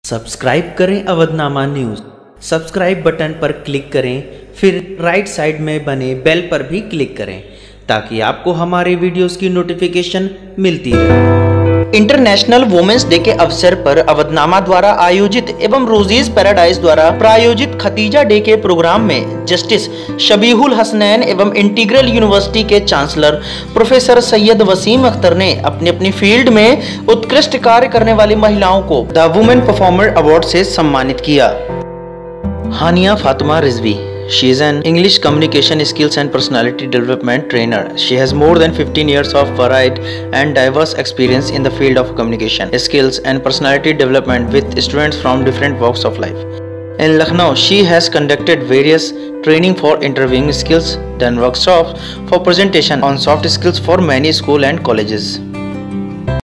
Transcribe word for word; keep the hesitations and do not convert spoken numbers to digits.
Subscribe करें Avadhnama news. Subscribe button पर click करें, फिर राइट साइड में बने बेल पर भी क्लिक करें ताकि आपको हमारे वीडियोस की नोटिफिकेशन मिलती रहे। इंटरनेशनल वुमेन्स डे के अवसर पर अवधनामा द्वारा आयोजित एवं रोजीज पैराडाइज द्वारा प्रायोजित खतीजा डे के प्रोग्राम में जस्टिस शबीहुल हसनैन एवं इंटीग्रल यूनिवर्सिटी के चांसलर प्रोफेसर सैयद वसीम अख्तर ने अपनी अपनी फील्ड में उत्कृष्ट कार्य करने वाली महिलाओं को द वुमेन परफॉर्मर अवार्ड से सम्मानित किया। हानिया Fatima Rizvi, she is an English communication skills and personality development trainer. She has more than fifteen years of varied and diverse experience in the field of communication skills and personality development with students from different walks of life. In Lucknow, she has conducted various training for interviewing skills, done workshops for presentation on soft skills for many schools and colleges.